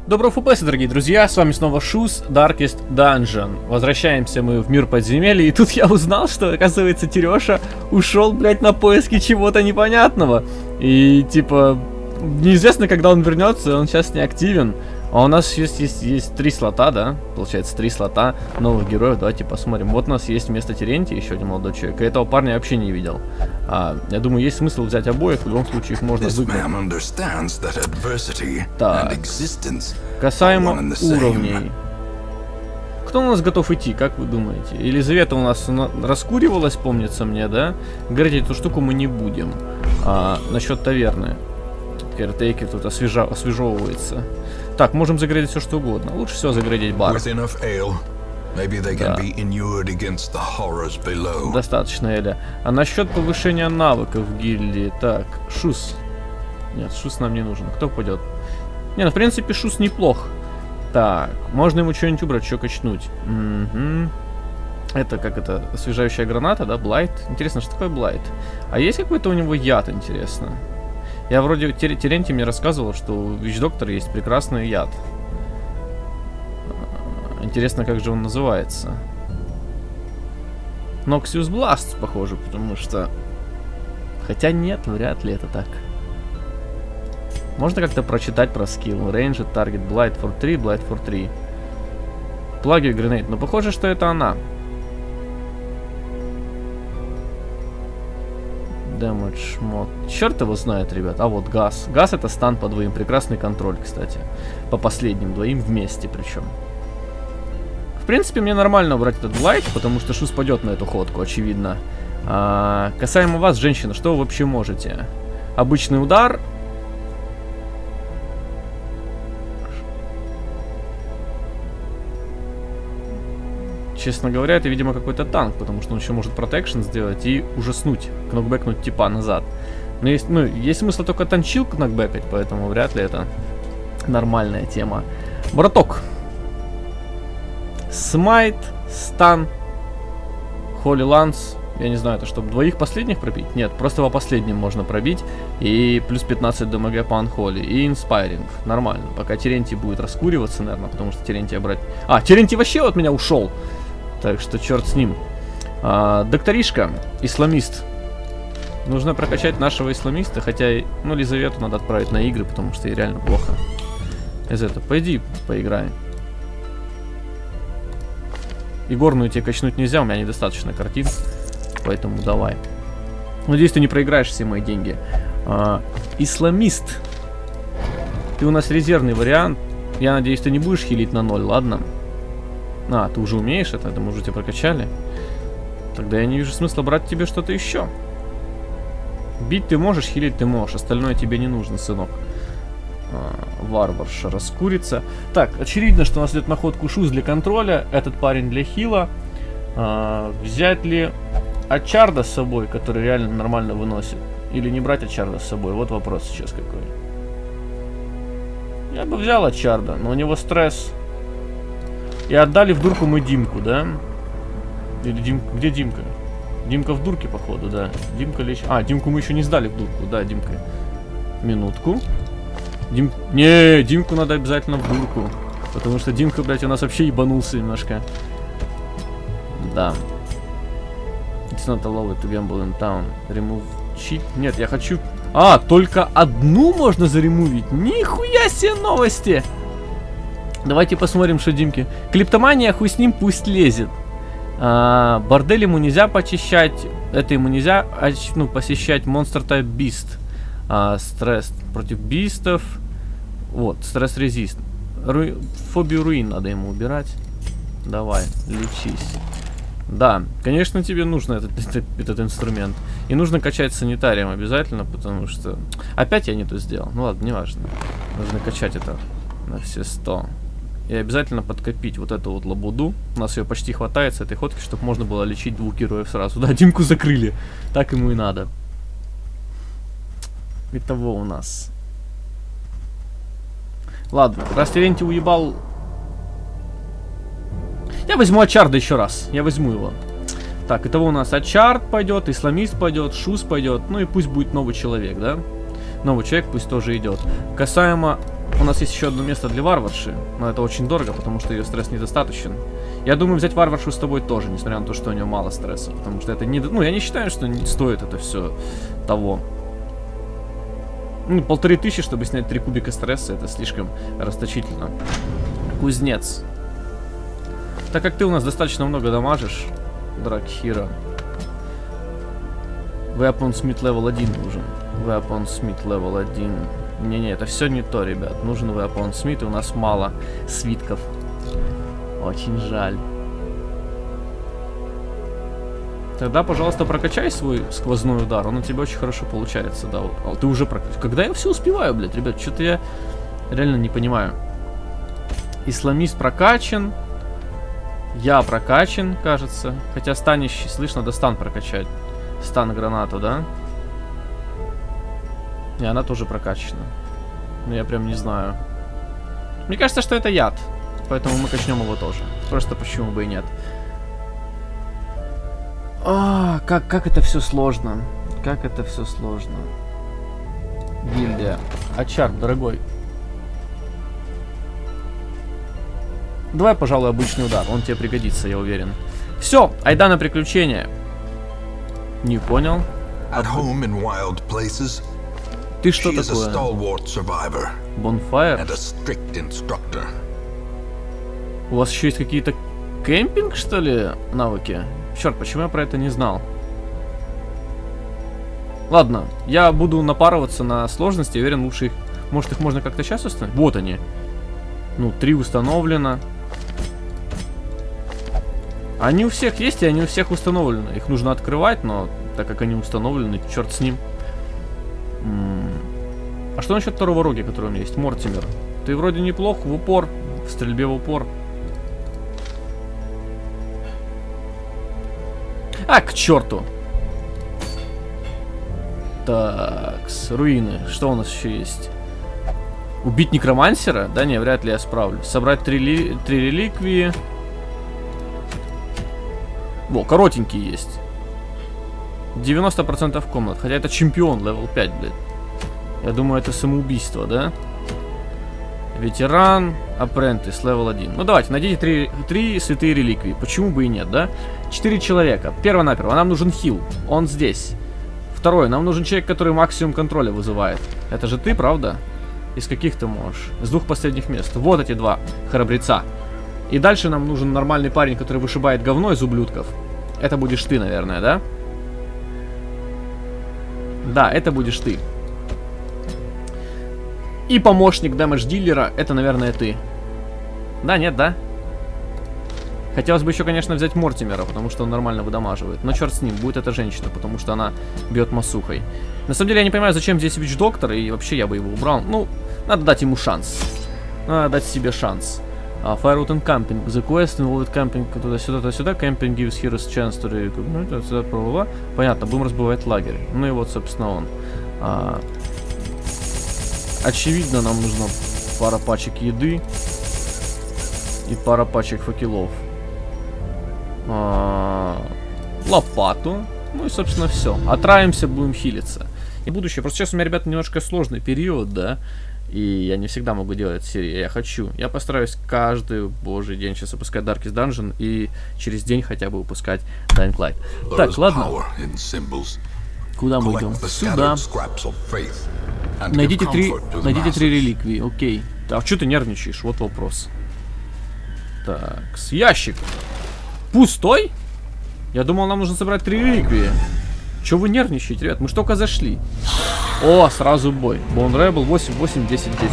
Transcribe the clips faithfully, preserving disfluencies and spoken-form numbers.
Доброго ФПС, дорогие друзья, с вами снова Шуз, Darkest Dungeon. Возвращаемся мы в мир подземелья, и тут я узнал, что, оказывается, Тереша ушел, блядь, на поиски чего-то непонятного. И, типа, неизвестно, когда он вернется, он сейчас не активен. А у нас есть, есть, есть три слота, да? Получается, три слота новых героев. Давайте посмотрим. Вот у нас есть вместо Терентия еще один молодой человек. И этого парня я вообще не видел. А, я думаю, есть смысл взять обоих. В любом случае, их можно выиграть. Так. Касаемо уровней. Кто у нас готов идти, как вы думаете? Елизавета у нас раскуривалась, помнится мне, да? Говорить эту штуку мы не будем. А, насчет таверны. Кертейкер тут освежа... освежевывается. Так, можем заградить все что угодно. Лучше всего заградить бар. Да. Достаточно эля. А насчет повышения навыков в гильдии. Так, Шуз. Нет, Шуз нам не нужен. Кто пойдет? Не, ну в принципе Шуз неплох. Так, можно ему что-нибудь убрать, что качнуть. Угу. Это как это? Освежающая граната, да? Блайт. Интересно, что такое Блайт? А есть какой-то у него яд, интересно? Я вроде Тер Терентий мне рассказывал, что у Вич-доктора есть прекрасный яд. Интересно, как же он называется. Noxious Blast, похоже, потому что... Хотя нет, вряд ли это так. Можно как-то прочитать про скилл. Ranged, Target, Blight for три, Blight for три. Plug Grenade. Но похоже, что это она. Damage мод. Черт его знает, ребят. А вот газ. Газ это стан по двоим. Прекрасный контроль, кстати. По последним двоим вместе причем. В принципе, мне нормально брать этот Блайт, потому что Шуз пойдет на эту ходку, очевидно. А, касаемо вас, женщина, что вы вообще можете? Обычный удар. Честно говоря, это, видимо, какой-то танк, потому что он еще может протекшн сделать и ужаснуть, кнокбэкнуть типа назад. Но есть, ну, есть смысл только танчил кнокбэкать, поэтому вряд ли это нормальная тема. Браток. Смайт, стан, Холли Ланс. Я не знаю, это чтобы двоих последних пробить? Нет, просто по последним можно пробить. И плюс пятнадцать ДМГ по Анхоли. И инспайринг. Нормально. Пока Терентий будет раскуриваться, наверное, потому что Терентия брать... А, Терентий вообще от меня ушел. Так что черт с ним. А, докторишка, исламист. Нужно прокачать нашего исламиста, хотя, ну, Лизавету надо отправить на игры, потому что ей реально плохо. Из этого, пойди поиграй. Игорную тебе качнуть нельзя, у меня недостаточно картин, поэтому давай. Надеюсь, ты не проиграешь все мои деньги. А, исламист. Ты у нас резервный вариант. Я надеюсь, ты не будешь хилить на ноль, ладно? А, ты уже умеешь это? Это мы уже тебя прокачали. Тогда я не вижу смысла брать тебе что-то еще. Бить ты можешь, хилить ты можешь. Остальное тебе не нужно, сынок. А, варварша раскурится. Так, очевидно, что у нас идет находку Шуз для контроля. Этот парень для хила. А, взять ли Ачарда с собой, который реально нормально выносит? Или не брать Ачарда с собой? Вот вопрос сейчас какой. Я бы взял Ачарда, но у него стресс. И отдали в дурку мы Димку, да? Или Дим... Где Димка? Димка в дурке, походу, да. Димка лечь... А, Димку мы еще не сдали в дурку, да, Димка. Минутку. Дим... Не, Димку надо обязательно в дурку. Потому что Димка, блядь, у нас вообще ебанулся немножко. Да. It's not allowed to gamble in town. Remove cheat. Нет, я хочу... А, только одну можно заремувить? Нихуя себе новости! Давайте посмотрим, что Димки. Клиптомания, хуй с ним, пусть лезет. А, бордель ему нельзя почищать. Это ему нельзя, ну, посещать. Monster Type Beast. А, стресс против бистов. Вот, стресс резист. Ру... Фобию руин надо ему убирать. Давай, лечись. Да, конечно, тебе нужно этот, этот, этот инструмент. И нужно качать санитарием обязательно, потому что... Опять я не то сделал. Ну ладно, неважно. Нужно качать это на все сто. И обязательно подкопить вот эту вот лабуду. У нас ее почти хватает с этой ходки, чтобы можно было лечить двух героев сразу. Да, Димку закрыли. Так ему и надо. Итого у нас. Ладно, раз Терентий уебал... Я возьму Ачарда еще раз. Я возьму его. Так, итого у нас Ачард пойдет, исламист пойдет, Шуз пойдет. Ну и пусть будет новый человек, да? Новый человек пусть тоже идет. Касаемо у нас есть еще одно место для варварши, но это очень дорого, потому что ее стресс недостаточен. Я думаю взять варваршу с тобой тоже, несмотря на то, что у нее мало стресса, потому что это не... Ну, я не считаю, что не стоит это все того. Ну, полторы тысячи, чтобы снять три кубика стресса, это слишком расточительно. Кузнец. Так как ты у нас достаточно много дамажишь, Дракхира. Weaponsmith level один нужен. Weaponsmith level один. Не-не, это все не то, ребят. Нужен Weaponsmith, и у нас мало свитков. Очень жаль. Тогда, пожалуйста, прокачай свой сквозной удар. Он у тебя очень хорошо получается, да. А ты уже прокачал. Когда я все успеваю, блядь, ребят? Что-то я реально не понимаю. Исламист прокачан. Я прокачан, кажется. Хотя станищий, слышно, надо стан прокачать. Стан гранату, да? И она тоже прокачана. Но я прям не знаю. Мне кажется, что это яд. Поэтому мы качнем его тоже. Просто почему бы и нет. А, как, как это все сложно. Как это все сложно. Гильдия. Ачар, дорогой. Давай, пожалуй, обычный удар. Он тебе пригодится, я уверен. Все, айда на приключения. Не понял. Ты что такое? Бонфайр? У вас еще есть какие-то кемпинг, что ли, навыки? Черт, почему я про это не знал? Ладно, я буду напарываться на сложности. Я уверен, лучше их... Может, их можно как-то сейчас установить? Вот они. Ну, три установлено. Они у всех есть, и они у всех установлены. Их нужно открывать, но так как они установлены, черт с ним. М-м. А что насчет второго роги, который у меня есть? Мортимер. Ты вроде неплох в упор, в стрельбе в упор. А, к черту. Так, с руины. Что у нас еще есть? Убить некромансера? Да не, вряд ли я справлюсь. Собрать три, ли... три реликвии. Во, коротенький есть. девяносто процентов комнат. Хотя это чемпион, левел пять, блядь. Я думаю, это самоубийство, да? Ветеран, апрентис, левел один. Ну давайте, найдите три, три святые реликвии. Почему бы и нет, да? Четыре человека. Перво-наперво, нам нужен хил. Он здесь. Второе, нам нужен человек, который максимум контроля вызывает. Это же ты, правда? Из каких ты можешь? С двух последних мест. Вот эти два храбреца. И дальше нам нужен нормальный парень, который вышибает говно из ублюдков. Это будешь ты, наверное, да? Да, это будешь ты. И помощник дэмэдж-дилера, это, наверное, ты. Да, нет, да? Хотелось бы еще, конечно, взять Мортимера, потому что он нормально выдамаживает. Но черт с ним, будет эта женщина, потому что она бьет масухой. На самом деле, я не понимаю, зачем здесь Вич-доктор, и вообще я бы его убрал. Ну, надо дать ему шанс. Надо дать себе шанс. Uh, Firewood and Camping. The quest involved camping туда-сюда, туда-сюда. Camping gives heroes chance to recruit. Ну, это сюда, бла-бла-бла. Понятно, будем разбивать лагерь. Ну и вот, собственно, он. Uh, очевидно, нам нужна пара пачек еды и пара пачек факелов. Uh, лопату. Ну и, собственно, все. Отравимся, будем хилиться. И будущее. Просто сейчас у меня, ребята, немножко сложный период, да. И я не всегда могу делать серии, я хочу. Я постараюсь каждый божий день сейчас выпускать Darkest Dungeon и через день хотя бы выпускать Dying Light. Так, ладно. Куда мы идем? Сюда. Найдите три, найдите три реликвии, окей. А что ты нервничаешь? Вот вопрос. Так, с ящик. Пустой? Я думал, нам нужно собрать три реликвии. Чего вы нервничаете, ребят? Мы ж только зашли. О, сразу бой. Bone Rebel восемь, восемь, десять, десять.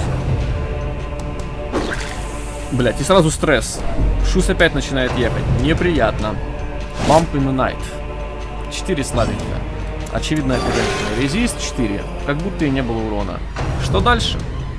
Блять, и сразу стресс. Шус опять начинает ехать. Неприятно. Bump in the Night. четыре слабенько. Очевидно, это женщина. Резист четыре. Как будто и не было урона. Что дальше?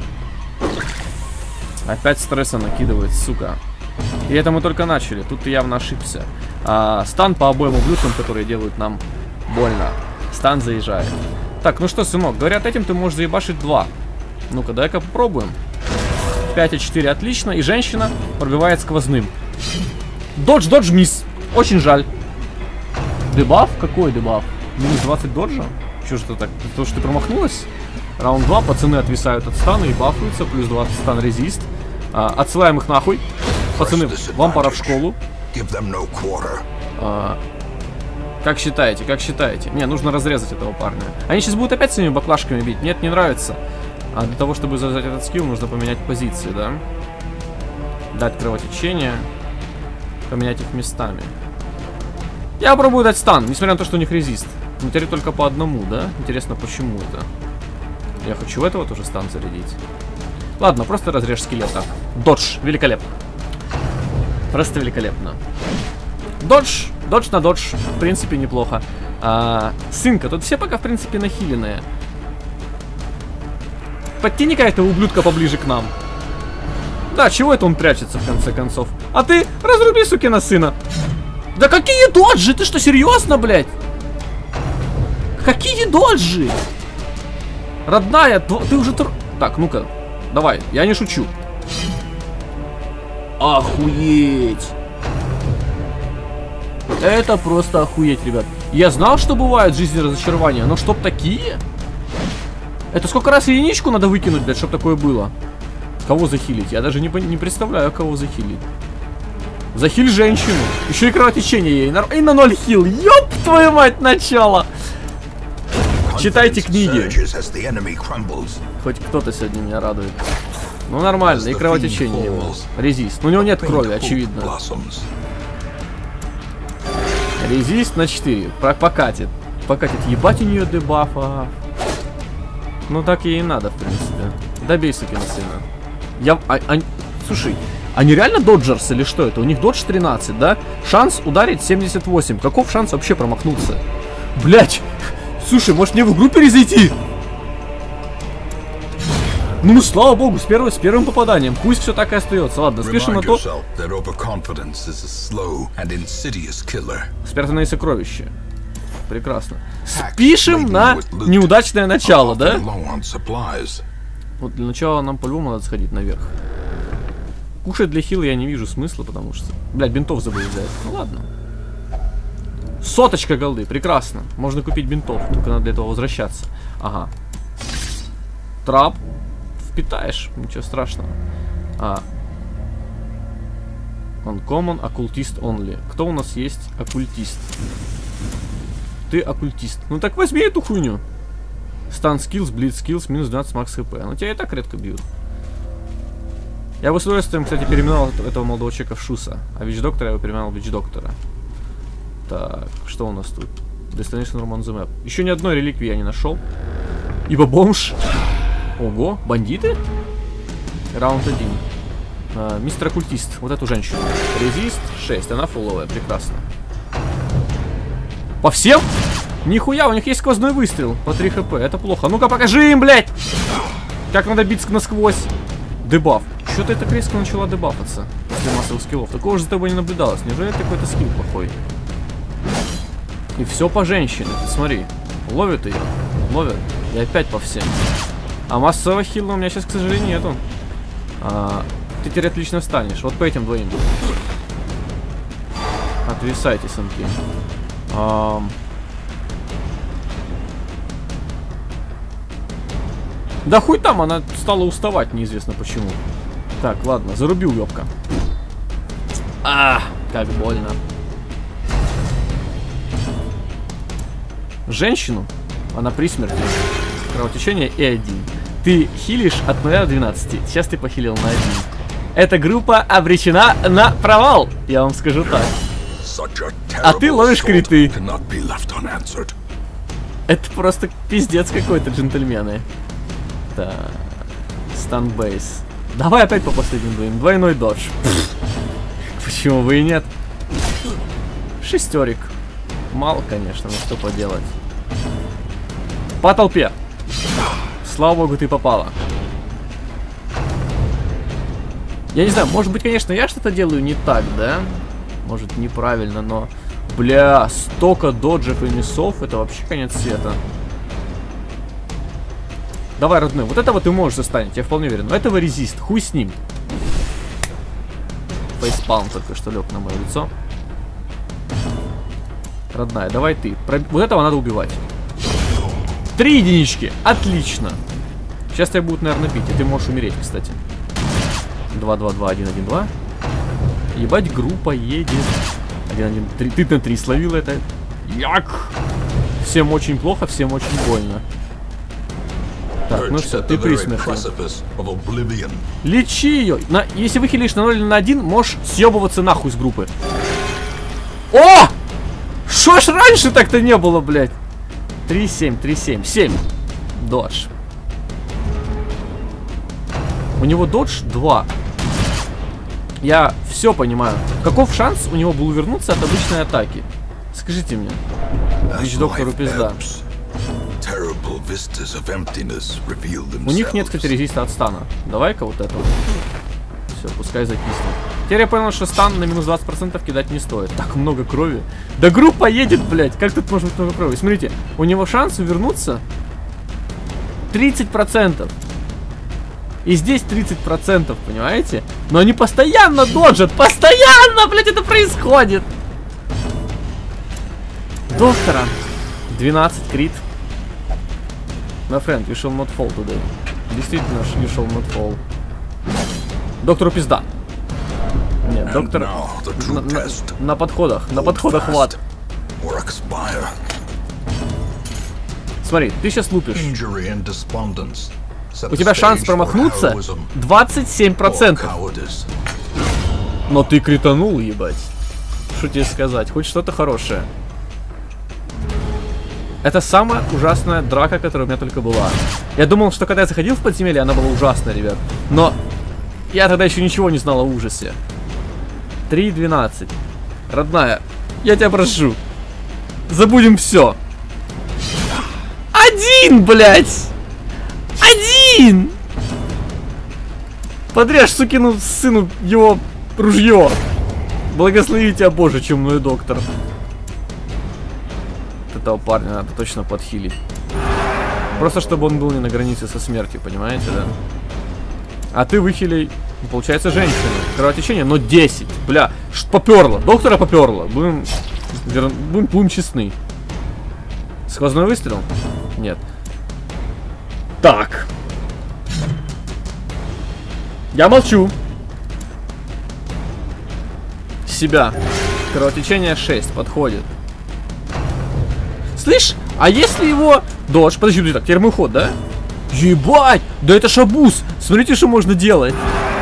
Опять стресса накидывает, сука. И это мы только начали. Тут ты явно ошибся. А, стан по обоим ублюдкам, которые делают нам больно. Стан заезжает. Так, ну что, сынок, говорят, этим ты можешь заебашить два. Ну-ка, дай-ка попробуем. пять и четыре, отлично. И женщина пробивает сквозным. Додж, додж, мисс. Очень жаль. Дебаф? Какой дебаф? Минус двадцать доджа? Чё ж это так? То, что ты промахнулась? Раунд два, пацаны отвисают от стана и бафаются, плюс два стан резист. А, отсылаем их нахуй. Пацаны, вам пора в школу. А, как считаете, как считаете? Не, нужно разрезать этого парня. Они сейчас будут опять своими баклажками бить. Нет, не нравится. А для того, чтобы завязать этот скилл, нужно поменять позиции, да? Дать кровотечение. Поменять их местами. Я попробую дать стан, несмотря на то, что у них резист. Но теперь только по одному, да? Интересно, почему это? Я хочу в этого тоже стан зарядить. Ладно, просто разрежь скелета. Додж, великолепно. Просто великолепно. Додж, додж на додж, в принципе, неплохо. А, сынка, тут все пока, в принципе, нахиленные. Подтяни-ка этого ублюдка поближе к нам. Да, чего это он прячется, в конце концов? А ты разруби, сукина сына. Да какие доджи? Ты что, серьезно, блядь? Какие доджи? Родная, ты уже... Так, ну-ка, давай, я не шучу. Охуеть. Это просто охуеть, ребят. Я знал, что бывают в жизни разочарования, но чтоб такие? Это сколько раз единичку надо выкинуть, блядь, чтобы такое было? Кого захилить? Я даже не, не представляю, кого захилить. Захиль женщину. Еще и кровотечение ей. И на ноль хил. Ёп, твою мать, начало. Читайте книги. Хоть кто-то сегодня меня радует. Ну нормально, и кровотечение его. Резист. Но у него нет крови, очевидно. Резист на четыре. Покатит. Покатит. Ебать у нее дебафа. Ну так ей и надо, в принципе. Добей, сукина сына. Я... А, а, слушай, они реально доджерс или что это? У них додж тринадцать, да? Шанс ударить семьдесят восемь. Каков шанс вообще промахнуться? Блять! Слушай, может мне в игру перезайти? Ну, слава богу, с, первым, с первым попаданием. Пусть все так и остается. Ладно, спешим на то. Спрятанное сокровище. Прекрасно. Спишем на неудачное начало, да? Вот для начала нам по-любому надо сходить наверх. Кушать для хила я не вижу смысла, потому что... Блядь, бинтов забыл взять. Ну ладно. Соточка голды, прекрасно. Можно купить бинтов, только надо для этого возвращаться. Ага. Трап. Впитаешь, ничего страшного. А. Uncommon, оккультист only. Кто у нас есть оккультист? Ты оккультист. Ну так возьми эту хуйню. Стан скиллс, блиц скиллс, минус двенадцать макс хп. Ну тебя и так редко бьют. Я бы с удовольствием, кстати, переименовал этого молодого человека в Шуса. А Вич-доктора я бы переименовал в Вич-доктора. Так, что у нас тут? Destination Room on the map. Еще ни одной реликвии я не нашел. Ибо бомж. Ого, бандиты? Раунд один. А, мистер оккультист. Вот эту женщину. Резист шесть, она фулловая, прекрасно. По всем? Нихуя, у них есть сквозной выстрел. По три хп, это плохо. Ну-ка покажи им, блядь! Как надо бить насквозь. Дебаф. Что-то это резко начала дебафаться. После массовых скиллов. Такого же за тобой не наблюдалось. Неужели это какой-то скилл плохой? И все по женщине. Ты смотри. Ловит ее. Ловит. И опять по всем. А массового хилла у меня сейчас, к сожалению, нету. А, ты теперь отлично встанешь. Вот по этим двоим. Отвисайте, сынки. А... Да хуй там, она стала уставать, неизвестно почему. Так, ладно, заруби, уёбка. А, как больно. Женщину, она при смерти. Кровотечение и один. Ты хилишь от нуля до двенадцати. Сейчас ты похилил на один. Эта группа обречена на провал, я вам скажу так. А ты ловишь криты. Это просто пиздец какой-то, джентльмены. Так. Станбейс. Давай опять по последним двоим. Двойной додж. Почему бы и нет? Шестерик. Мало, конечно, но что поделать. По толпе. Слава богу, ты попала. Я не знаю, может быть, конечно, я что-то делаю не так, да? Может, неправильно, но... Бля, столько доджев и миссов, это вообще конец света. Давай, родной, вот этого ты можешь застанить, я вполне уверен. Но этого резист, хуй с ним. Фейспалм только что лег на мое лицо. Родная, давай ты. Про... Вот этого надо убивать. Три единички, отлично. Сейчас тебя будут, наверное, бить, и ты можешь умереть, кстати. два два два один один два. Ебать, группа едет. один один три. Ты на три словил это. Як! Всем очень плохо, всем очень больно. Так, ну все, ты при смерти. Лечи ее. На, если вы хилишь на ноль или на один, можешь съебываться нахуй с группы. О! Шо ж раньше так-то не было, блядь? три семь, три семь, семь. Додж. У него додж два. Я все понимаю. Каков шанс у него был увернуться от обычной атаки? Скажите мне. Вич доктору пизда. У них нет, кстати, резиста от стана. Давай-ка вот это вот. Все, пускай закиснет. Теперь я понял, что стан на минус двадцать процентов кидать не стоит. Так много крови. Да группа едет, блядь. Как тут может быть много крови? Смотрите, у него шанс увернуться тридцать процентов. И здесь тридцать процентов, понимаете? Но они постоянно доджат. Постоянно, блядь, это происходит. Доктора. двенадцать крит. My friend, you shall not fall today. Действительно, you shall not fall. Доктору пизда. Нет, доктор на, на, на подходах, на подходах в Смотри, ты сейчас лупишь. У тебя шанс промахнуться двадцать семь процентов. Но ты кританул, ебать. Что тебе сказать? Хоть что-то хорошее. Это самая ужасная драка, которая у меня только была. Я думал, что когда я заходил в подземелье, она была ужасная, ребят. Но я тогда еще ничего не знал о ужасе. три двенадцать. Родная, я тебя прошу. Забудем все. Один, блядь! Один! Подрежь сукину сыну его ружье. Благослови тебя, Боже, чумной доктор. Этого парня надо точно подхилить. Просто чтобы он был не на границе со смертью, понимаете, да? А ты выхилей, получается, женщина. Кровотечение, но десять. Бля, поперло. Доктора поперло. Будем, будем, будем честны. Сквозной выстрел? Нет. Так. Я молчу. Себя. Кровотечение шесть. Подходит. Слышь, а если его... Додж, подожди, подожди, так, теперь мой ход, да? Ебать! Да это шабуз! Смотрите, что можно делать.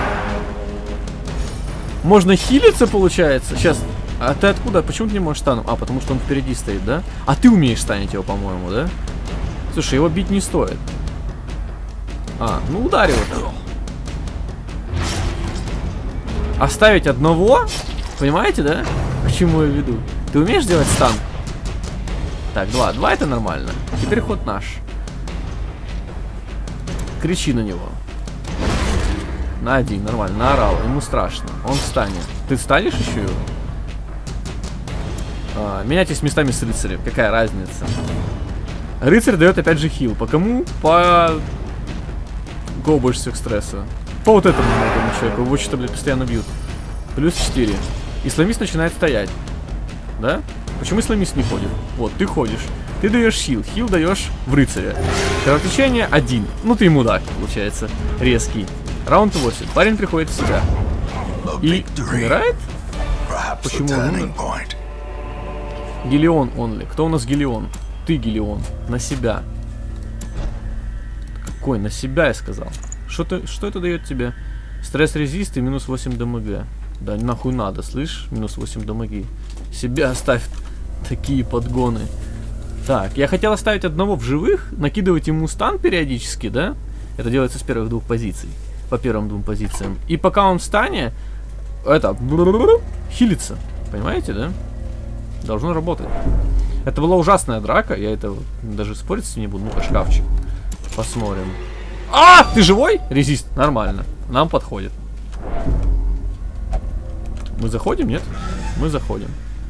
Можно хилиться, получается. Сейчас. А ты откуда? Почему ты не можешь стану? А, потому что он впереди стоит, да? А ты умеешь станить его, по-моему, да? Слушай, его бить не стоит. А, ну ударил его. Оставить одного? Понимаете, да? К чему я веду? Ты умеешь делать стан? Так, два. Два это нормально. Теперь ход наш. Кричи на него. На один, нормально. Наорал. Ему страшно. Он встанет. Ты встанешь еще его? А, меняйтесь местами с рыцарем. Какая разница? Рыцарь дает опять же хил. По кому? По... Го больше всех стресса. По вот этому молодому человеку. Его что-то, блядь, постоянно бьют. Плюс четыре. Исламист начинает стоять. Да? Почему исламист не ходит? Вот, ты ходишь. Ты даешь хил. Хил даешь в рыцаря. Кровотечение один. Ну ты ему да, получается. Резкий. Раунд восемь. Парень приходит в себя. И умирает? Почему он умер? Гелион онли. Кто у нас Гелион? Ты Гелион. На себя. Какой? На себя я сказал. Что, ты, что это дает тебе? Стресс-резист и минус восемь ДМГ. Да нахуй надо, слышь? Минус восемь ДМГ. Себя оставь. Такие подгоны. Так, я хотел оставить одного в живых, накидывать ему стан периодически, да? Это делается с первых двух позиций. По первым двум позициям. И пока он в стане, это, хилится. Понимаете, да? Должно работать. Это была ужасная драка, я это даже спорить с ним не буду. Ну-ка, шкафчик. Посмотрим. А, ты живой? Резист, нормально. Нам подходит. Мы заходим, нет? Мы заходим.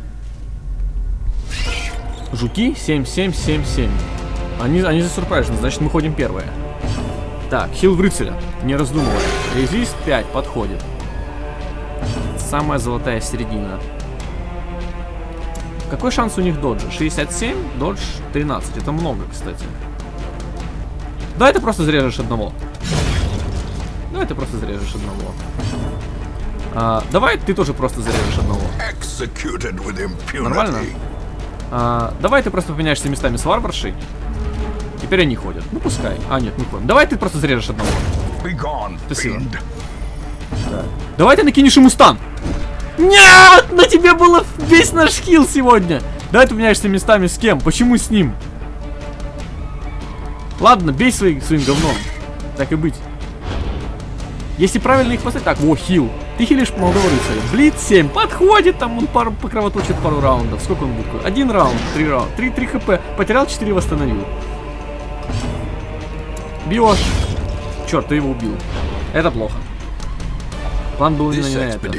Жуки семь семь семь семь. Они, они засурпрайжены, значит мы ходим первые. Так, хил в рыцаря, не раздумывая. Резист пять, подходит. Самая золотая середина. Какой шанс у них доджа? шестьдесят семь, додж тринадцать. Это много, кстати. Давай ты просто зарежешь одного. Давай ты просто зарежешь одного. А, давай ты тоже просто зарежешь одного. Нормально? А, давай ты просто поменяешься местами с варваршей. Теперь они ходят. Ну пускай. А, нет, не ходят. Давай ты просто зарежешь одного. Спасибо. Да. Давай ты накинешь ему стан. Нет! На тебе было весь наш хил сегодня. Давай ты поменяешься местами с кем? Почему с ним? Ладно, бей свои, своим говном. Так и быть. Если правильно их поставить... Так, во, хил. Ты хилишь молодого рыцаря. Блиц семь. Подходит, там он пару, покровоточит пару раундов. Сколько он будет? Один раунд, три раунда. Три, три хп. Потерял, четыре восстановил. Бьешь. Черт, ты его убил. Это плохо. План был именно на это.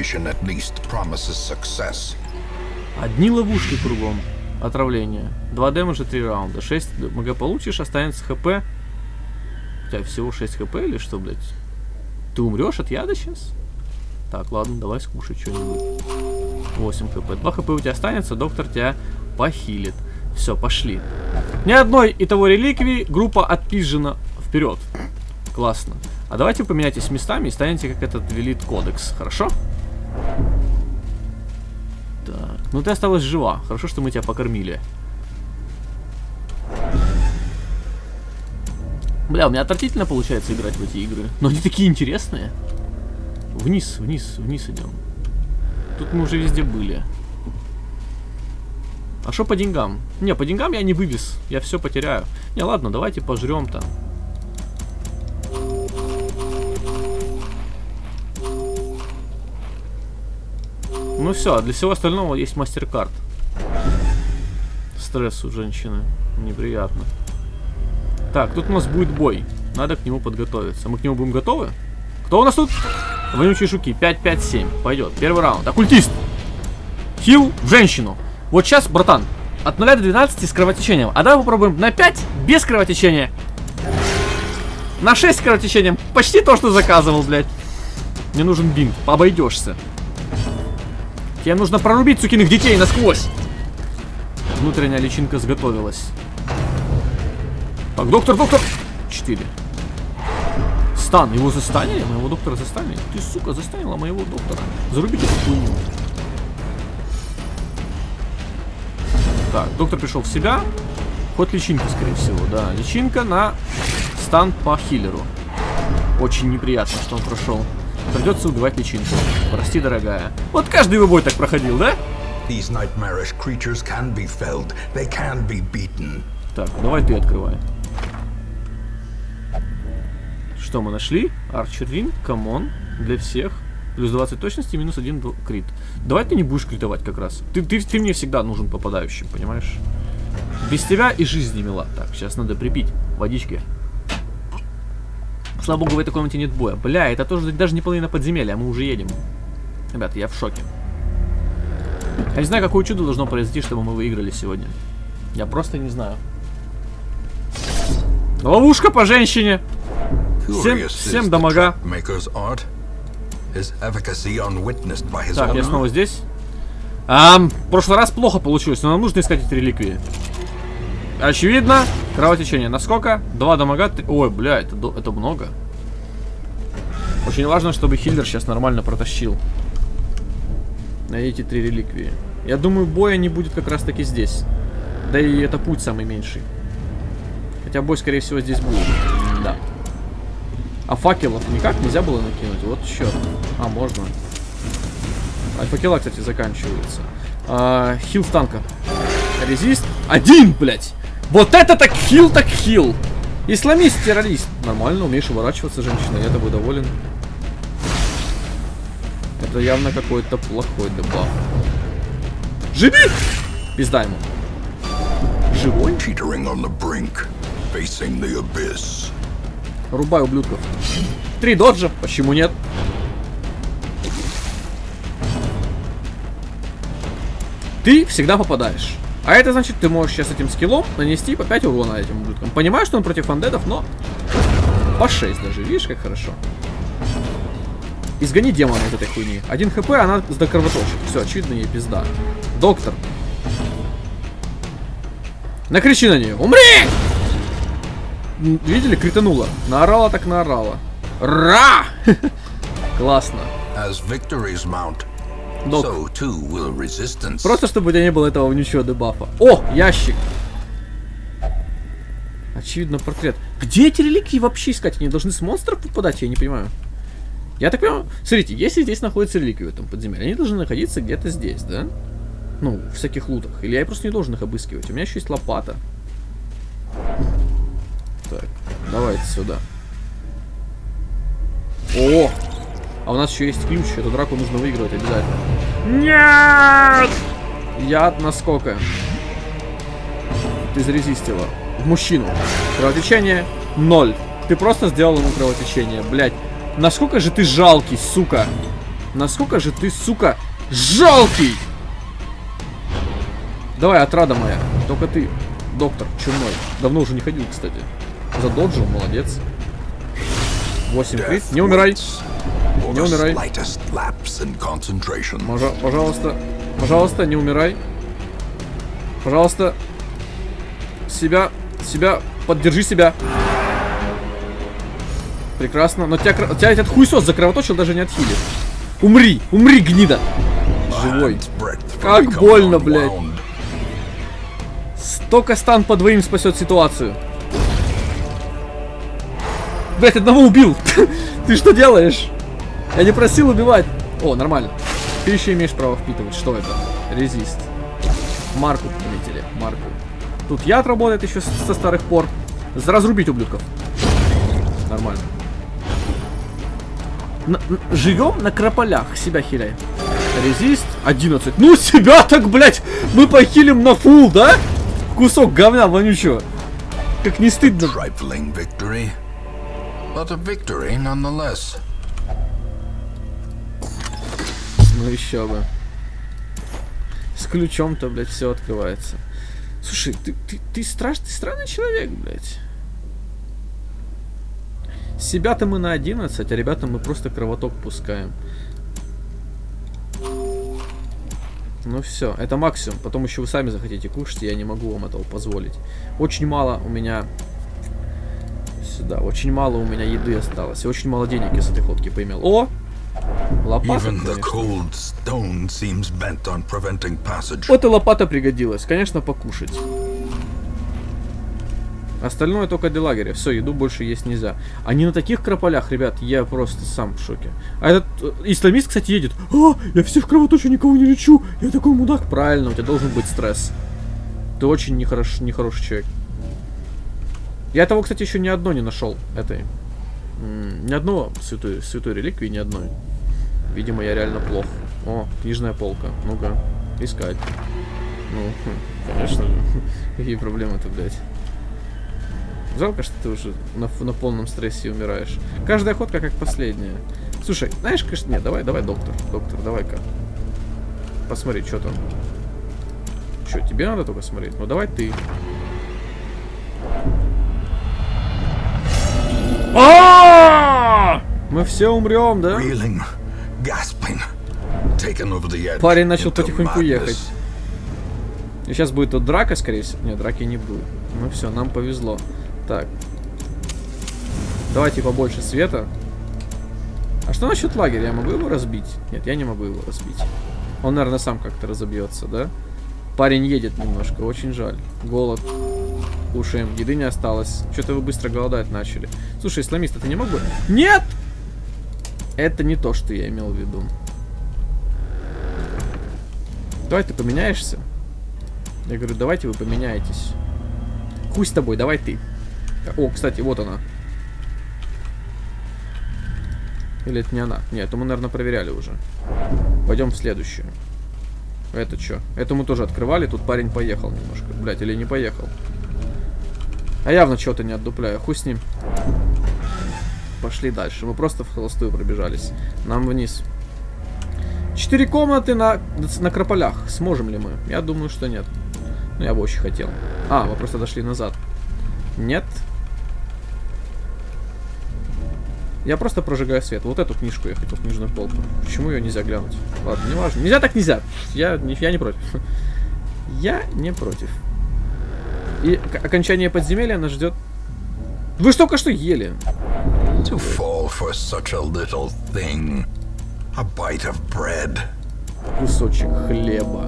Одни ловушки кругом. Отравление. Два дэмэджа, три раунда. шесть мг получишь, останется хп. У тебя всего шесть хп или что, блядь? Ты умрешь от яда сейчас? Так, ладно, давай скушай что-нибудь. восемь хп. два хп у тебя останется, доктор тебя похилит. Все, пошли. Ни одной и того реликвии, группа отпизжена вперед. Классно. А давайте поменяйтесь местами и станете как этот велит кодекс. Хорошо? Так. Ну ты осталась жива. Хорошо, что мы тебя покормили. Бля, у меня отвратительно получается играть в эти игры. Но они такие интересные. Вниз, вниз, вниз идем. Тут мы уже везде были. А что по деньгам? Не, по деньгам я не вывез. Я все потеряю. Не, ладно, давайте пожрем там. Ну все, для всего остального есть мастер-карт. Стресс у женщины. Неприятно. Так, тут у нас будет бой. Надо к нему подготовиться. Мы к нему будем готовы? Кто у нас тут? Вонючие жуки. пять пять семь. Пойдет. Первый раунд. Оккультист. Хил в женщину. Вот сейчас, братан, от нуля до двенадцати с кровотечением. А давай попробуем на пять без кровотечения. На шесть с кровотечением. Почти то, что заказывал, блядь. Мне нужен бинт. Обойдешься. Тебе нужно прорубить сукиных детей насквозь. Внутренняя личинка сготовилась. Так, доктор, доктор. четыре. Стан. Его застанили? Моего доктора застанили? Ты, сука, застанила моего доктора. Зарубите эту хуйню. Так, доктор пришел в себя. Ход личинки, скорее всего, да. Личинка на стан по хиллеру. Очень неприятно, что он прошел. Придется убивать личинку. Прости, дорогая. Вот каждый его бой так проходил, да? Так, давай ты открывай. Что мы нашли? Арчерин, камон, для всех. Плюс двадцать точности, минус один крит. Давай ты не будешь критовать как раз. Ты, ты, ты мне всегда нужен попадающим, понимаешь? Без тебя и жизнь не мила. Так, сейчас надо припить водички. Слава богу, в этой комнате нет боя. Бля, это тоже даже не половина подземелья, а мы уже едем. Ребята, я в шоке. Я не знаю, какое чудо должно произойти, чтобы мы выиграли сегодня. Я просто не знаю. Ловушка по женщине. Всем дамага. Так, я снова здесь. А, в прошлый раз плохо получилось, но нам нужно искать эти реликвии. Очевидно, кровотечение. Насколько? Два дамага. три... Ой, бля, это, это много. Очень важно, чтобы хиллер сейчас нормально протащил на эти три реликвии. Я думаю, боя не будет как раз таки здесь. Да и это путь самый меньший. Хотя бой, скорее всего, здесь будет. Да. А факелов никак нельзя было накинуть. Вот черт. А, можно. А факела, кстати, заканчиваются. А, хил танка. Резист. Один, блядь. Вот это так хил, так хил. Исламист-террорист. Нормально, умеешь уворачиваться, женщина. Я тобой доволен. Это явно какой-то плохой дебаф. Живи! Пизда ему. Живой? Рубай ублюдков. Три доджа. Почему нет? Ты всегда попадаешь. А это значит, ты можешь сейчас этим скиллом нанести по пять урона этим ублюдкам. Понимаю, что он против андедов, но по шесть даже. Видишь, как хорошо. Изгони демона из этой хуйни. Один хп, она докровоточит. Все, очевидно, ей пизда. Доктор. Накричи на нее. Умри! видели, кританула. Наорала так наорала. Ра! Классно. Док. Просто чтобы у тебя не было этого вонючего дебафа. О, ящик. Очевидно, портрет. Где эти реликвии вообще искать? Они должны с монстров попадать? Я не понимаю. Я так понимаю. Смотрите, если здесь находятся реликвии в этом подземелье, они должны находиться где-то здесь, да? Ну, в всяких лутах. Или я просто не должен их обыскивать. У меня еще есть лопата. Так, давайте сюда. О! А у нас еще есть ключ. Эту драку нужно выигрывать обязательно. Нет! Яд насколько? Ты зарезистила. В мужчину. Кровотечение ноль. Ты просто сделал ему кровотечение, блядь. Насколько же ты жалкий, сука. Насколько же ты, сука, жалкий. Давай, отрада моя. Только ты, доктор чумной. Давно уже не ходил, кстати. Задоджил, молодец. восемь крит. Не умирай. Не умирай. Можа, пожалуйста. Пожалуйста, не умирай. Пожалуйста. Себя. Себя. Поддержи себя. Прекрасно. Но тебя, тебя этот хуесос закровоточил, даже не отхилит. Умри. Умри, гнида. Живой. Как больно, блядь. Столько стан по двоим спасет ситуацию. Блять, одного убил. Ты что делаешь? Я не просил убивать. О, нормально. Ты еще имеешь право впитывать. Что это? Резист. Марку пометили. Марку. Тут яд работает еще со старых пор. Разрубить ублюдков. Нормально. На, на, живем на крополях. Себя хиляем. Резист одиннадцать. Ну себя так, блять. Мы похилим на фул, да? Кусок говна вонючего. Как не стыдно. Ну еще бы. С ключом-то, блядь, все открывается. Слушай, ты, ты, ты страшный, странный человек, блядь. Себя-то мы на одиннадцать, а ребята мы просто кровоток пускаем. Ну все, это максимум. Потом еще вы сами захотите кушать, я не могу вам этого позволить. Очень мало у меня... Сюда, очень мало у меня еды осталось. И очень мало денег я с этой ходки поимел. О! Лопата, вот и лопата пригодилась. Конечно, покушать. Остальное только для лагеря. Все, еду больше есть нельзя. Они на таких крополях, ребят, я просто сам в шоке. А этот э, исламист, кстати, едет. А, я всех кровоточу, никого не лечу. Я такой мудак. Правильно, у тебя должен быть стресс. Ты очень нехорош, нехороший человек. Я того, кстати, еще ни одной не нашел. Этой. М-м, ни одного святой, святой реликвии, ни одной. Видимо, я реально плох. О, книжная полка. Ну-ка, искать. Ну, хм, конечно же. Какие проблемы-то, блядь. Жалко, что ты уже на, на полном стрессе умираешь. Каждая охотка как последняя. Слушай, знаешь, конечно... Нет, давай, давай, доктор. Доктор, давай-ка. Посмотри, что там. Что, тебе надо только смотреть? Ну, давай ты. Мы все умрем, да? Парень начал потихоньку ехать. И сейчас будет тут драка, скорее всего. Нет, драки не будет. Ну все, нам повезло. Так. Давайте побольше света. А что насчет лагеря? Я могу его разбить? Нет, я не могу его разбить. Он, наверное, сам как-то разобьется, да? Парень едет немножко, очень жаль. Голод. Кушаем, еды не осталось. Что-то вы быстро голодать начали. Слушай, исламист, а ты не мог бы... Нет! Это не то, что я имел в виду. Давай ты поменяешься. Я говорю, давайте вы поменяетесь. Хуй с тобой, давай ты. О, кстати, вот она. Или это не она? Нет, это мы, наверное, проверяли уже. Пойдем в следующую. Это что? Это мы тоже открывали, тут парень поехал немножко. Блять, или не поехал. А явно чего-то не отдупляю. Хуй с ним. Пошли дальше. Мы просто в холостую пробежались. Нам вниз. Четыре комнаты на, на крополях. Сможем ли мы? Я думаю, что нет. Ну, я бы очень хотел. А, мы просто дошли назад. Нет. Я просто прожигаю свет. Вот эту книжку я хотел, книжную полку. Почему ее нельзя глянуть? Ладно, не важно. Нельзя так нельзя. Я, я не против. Я не против. И окончание подземелья нас ждет Вы ж только что ели. To fall for such a little thing. A bite of bread. Кусочек хлеба.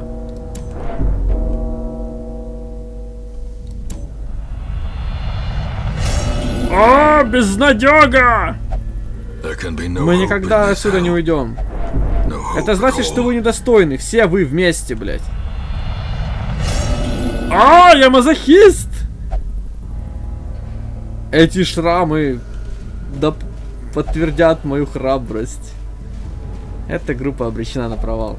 А, безнадега! Мы никогда отсюда не уйдем. Это значит, что вы недостойны. Все вы вместе, блядь. А, я мазохист! Эти шрамы да подтвердят мою храбрость. Эта группа обречена на провал.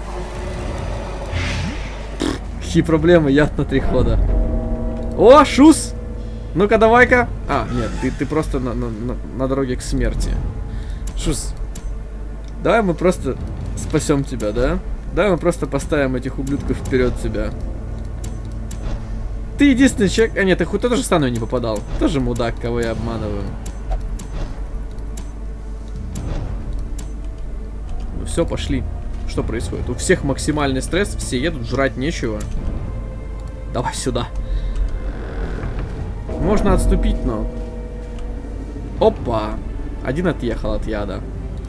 Какие проблемы, яд на три хода. О, Шус! Ну-ка, давай-ка. А, нет, ты, ты просто на, на, на, на дороге к смерти. Шус, давай мы просто спасем тебя, да? Давай мы просто поставим этих ублюдков вперед тебя. Ты единственный человек... А нет, ты хоть тоже стану не попадал. Тоже мудак, кого я обманываю. Ну все, пошли. Что происходит? У всех максимальный стресс, все едут, жрать нечего. Давай сюда. Можно отступить, но... Опа! Один отъехал от яда.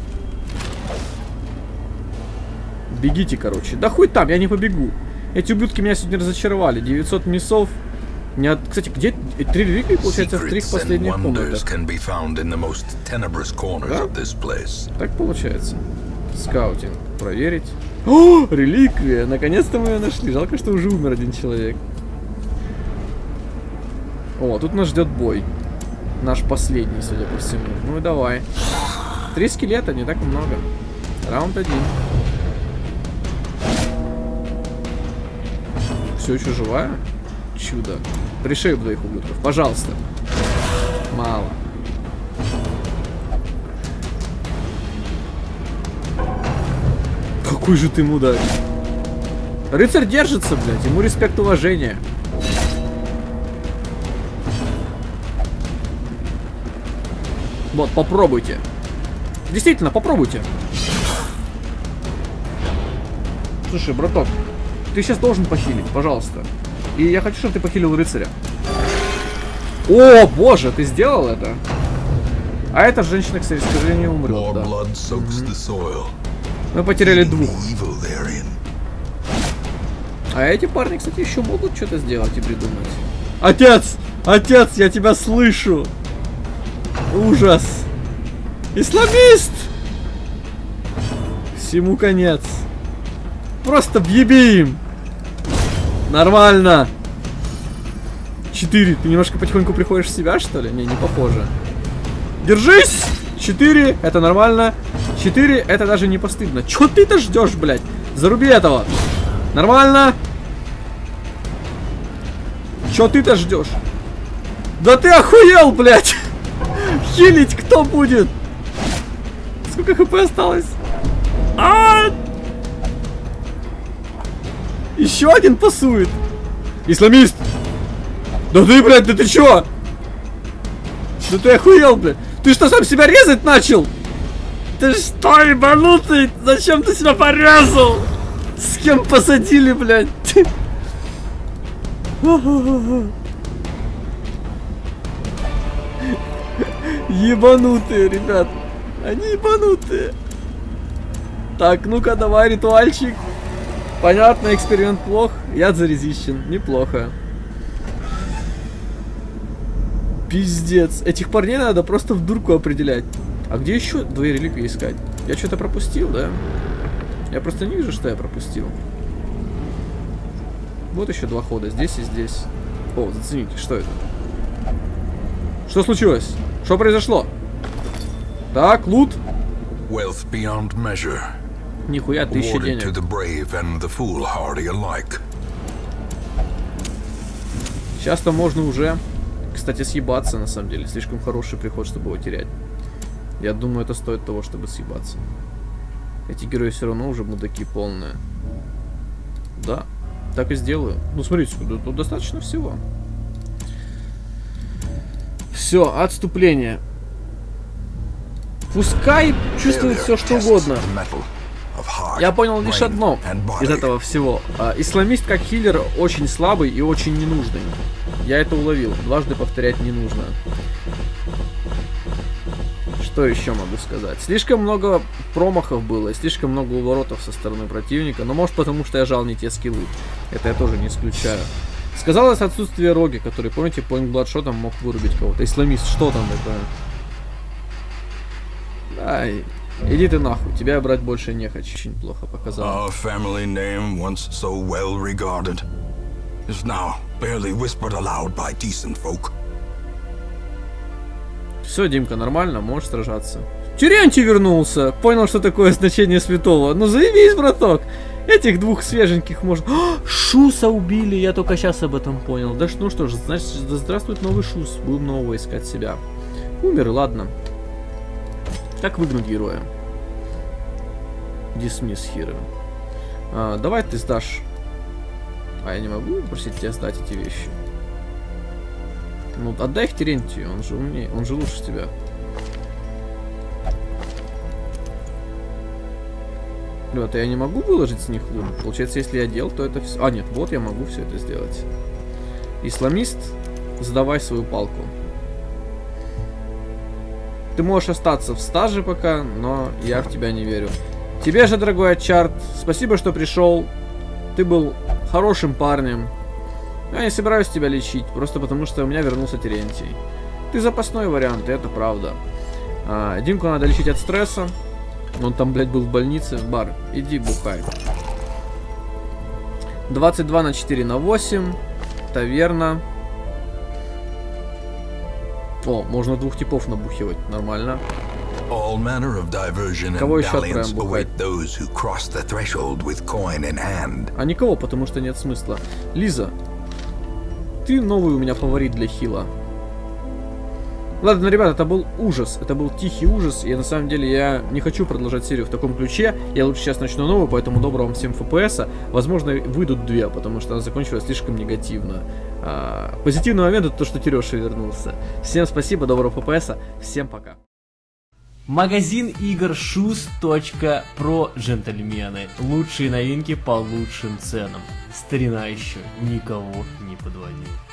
Бегите, короче. Да хуй там, я не побегу. Эти ублюдки меня сегодня разочаровали. девятьсот мисов. Не от... Кстати, где три реликвии, получается, в трех последних комнатах? Да? Так получается. Скаутинг. Проверить. О, реликвия! Наконец-то мы ее нашли. Жалко, что уже умер один человек. О, тут нас ждет бой. Наш последний, судя по всему. Ну и давай. Три скелета, не так много. Раунд один. Все еще живая? Чудо. Пришей двоих ублюдков, пожалуйста. Мало. Какой же ты мудак. Рыцарь держится, блядь. Ему респект, уважение. Вот, попробуйте. Действительно, попробуйте. Слушай, браток, ты сейчас должен похилить, пожалуйста. И я хочу, чтобы ты похилил рыцаря. О, боже, ты сделал это? А эта женщина, кстати, к сожалению, умрет, да. Mm-hmm. Мы потеряли двух. А эти парни, кстати, еще могут что-то сделать и придумать. Отец! Отец, я тебя слышу! Ужас! Исламист! Всему конец. Просто въеби им! Нормально! Четыре. Ты немножко потихоньку приходишь в себя, что ли? Не, не похоже. Держись! Четыре. Это нормально. Четыре. Это даже не постыдно. Чё ты-то ждешь, блядь? Заруби этого. Нормально. Чё ты-то ждешь? Да ты охуел, блядь! Хилить кто будет? Сколько хп осталось? А! Еще один пасует. Исламист! Да ты, блядь, да ты чё? Да ты охуел, блядь. Ты что, сам себя резать начал? Ты что, ебанутый? Зачем ты себя порезал? С кем посадили, блядь? Ебанутые, ребят. Они ебанутые. Так, ну-ка, давай, ритуальчик. Понятно, эксперимент плох. Яд зарезищен. Неплохо. Пиздец. Этих парней надо просто в дурку определять. А где еще две реликвии искать? Я что-то пропустил, да? Я просто не вижу, что я пропустил. Вот еще два хода. Здесь и здесь. О, зацените, что это? Что случилось? Что произошло? Так, лут. Нихуя, тысяча денег. Сейчас-то можно уже, кстати, съебаться, на самом деле. Слишком хороший приход, чтобы его терять. Я думаю, это стоит того, чтобы съебаться. Эти герои все равно уже мудаки полные. Да, так и сделаю. Ну, смотрите, тут, тут достаточно всего. Все, отступление. Пускай чувствует все, что угодно. Я понял лишь одно из этого всего. А, исламист как хиллер очень слабый и очень ненужный. Я это уловил. Дважды повторять не нужно. Что еще могу сказать? Слишком много промахов было, и слишком много уворотов со стороны противника. Но может потому, что я жал не те скиллы. Это я тоже не исключаю. Сказалось отсутствие Роги, который, помните, Point Bloodshot'ом мог вырубить кого-то. Исламист, что там такое? Ай, иди ты нахуй, тебя я брать больше не хочу. Очень плохо показал. Our family name, once so well regarded, is now barely whispered aloud by decent folk. Все, Димка, нормально, можешь сражаться. Терентий вернулся! Понял, что такое значение святого. Ну заебись, браток! Этих двух свеженьких можно... О, Шуса убили, я только сейчас об этом понял. Да ну что ж, значит, да здравствует новый Шус. Будем нового искать себя. Умер, ладно. Как выгнать героя? Dismiss hero. А, давай ты сдашь. А я не могу просить тебя сдать эти вещи. Ну, отдай их Терентию, он же умнее, он же лучше тебя. Ребята, я не могу выложить с них лун. Получается, если я делал, то это все... А, нет, вот я могу все это сделать. Исламист, сдавай свою палку. Ты можешь остаться в стаже пока, но я в тебя не верю. Тебе же, дорогой Ачарт, спасибо, что пришел. Ты был хорошим парнем. Я не собираюсь тебя лечить, просто потому что у меня вернулся Терентий. Ты запасной вариант, и это правда. А, Димку надо лечить от стресса. Он там, блядь, был в больнице. Бар, иди бухай. двадцать два на четыре на восемь. Таверна. О, можно двух типов набухивать, нормально. All manner of diversion and dalliance await those who cross the threshold with coin in hand. А никого, потому что нет смысла. Лиза, ты новый у меня фаворит для хила. Ладно, ребята, это был ужас. Это был тихий ужас. И на самом деле я не хочу продолжать серию в таком ключе. Я лучше сейчас начну новую, поэтому доброго вам всем эф пи эс. Возможно, выйдут две, потому что она закончилась слишком негативно. А, позитивный момент это то, что Тереша вернулся. Всем спасибо, доброго эф пи эс. Всем пока. Магазин игр шуз точка про, джентльмены. Лучшие новинки по лучшим ценам. Старина еще никого не подводил.